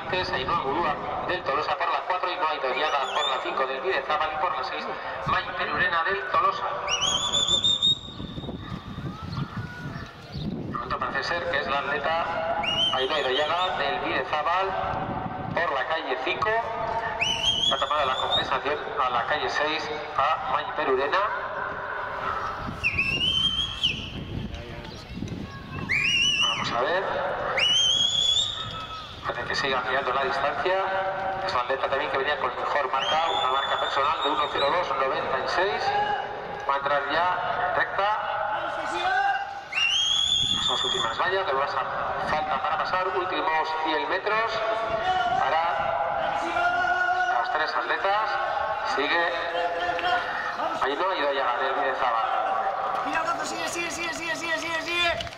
participantes: Ainhoa Gurúa del Tolosa por la 4, Ainhoa Idoyaga por la 5 del Bidezábal y por la 6 Mai Perurena del Tolosa. De momento parece ser que es la atleta Ainhoa Idoyaga del Bidezábal por la calle 5. Ha tapado la compensación a la calle 6 a Mai Perurena. Vamos a ver. Parece que sigue ampliando la distancia. Es la atleta también que venía con mejor marca, una marca personal de 1:02.96. Va a entrar ya recta. Son las últimas vallas, le vas a falta para pasar, últimos 100 metros para las tres atletas. Sigue Ainhoa Idoyaga del Bidezábal. Mira, sigue.